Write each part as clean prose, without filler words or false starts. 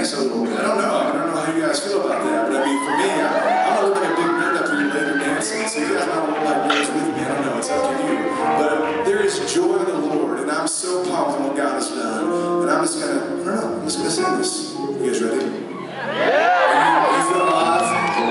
dance a little bit. I don't know how you guys feel about that, but I mean, for me, I'm a little bit of a big nerd up here later dancing, so you guys might want to like dance with me. I don't know, it's up to you. But there is joy in the Lord, and I'm so pumped on what God has done. And I'm just gonna sing this. You guys ready? Yeah! You feel alive?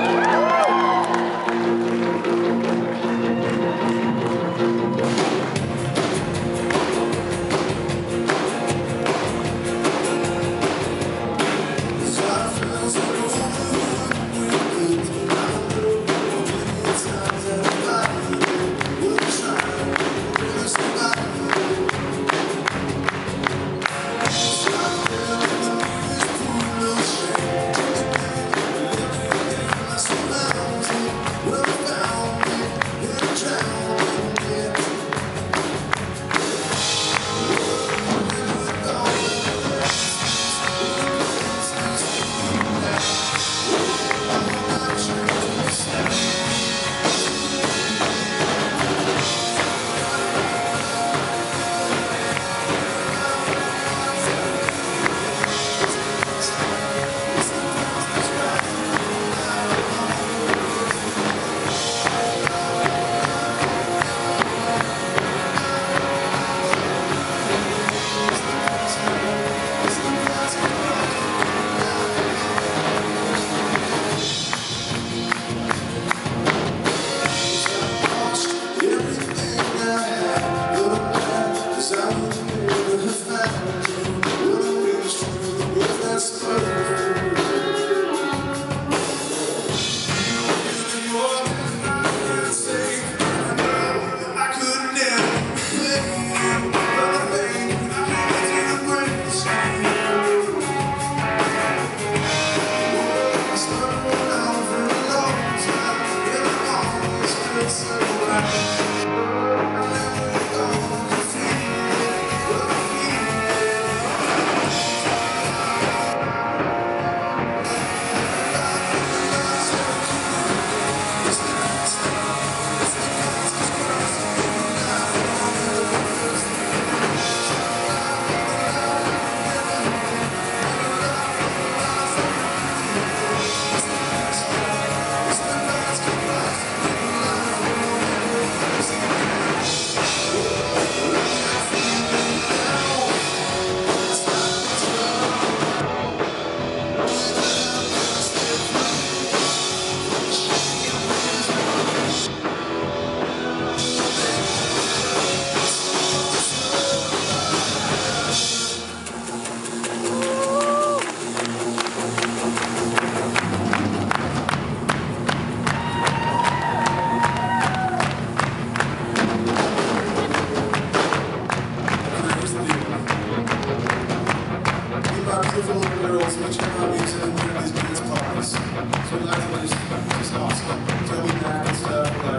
Beautiful little girls, which are not music and one of these dance parties. So we like to just awesome. Tell me back and stuff, like,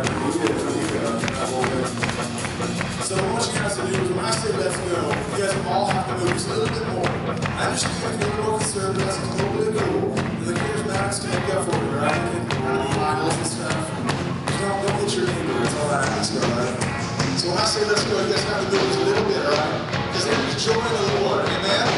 that whole bit. So what you guys to do is when I say let's go, you guys all have to move just a little bit more. I understand if you're a little more conservative, that's totally cool. The charismatics can make up for it, right? You can idols and stuff. Just don't hit your neighbor, that's all I ask, alright? So when I say let's go, you guys have to do just a little bit, alright? Because there's joy in the Lord, amen?